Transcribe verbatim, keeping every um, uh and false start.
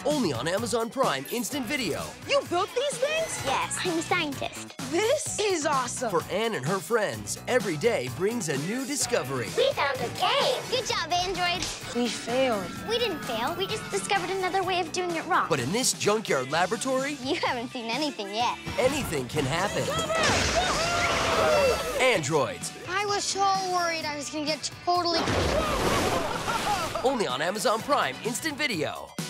Only on Amazon Prime Instant Video. You built these things? Yes, I'm a scientist. This is awesome. For Anne and her friends, every day brings a new discovery. We found a cave. Good job, androids. We failed. We didn't fail. We just discovered another way of doing it wrong. But in this junkyard laboratory, You haven't seen anything yet. anything can happen. Androids. I was so worried I was gonna get totally... Only on Amazon Prime Instant Video.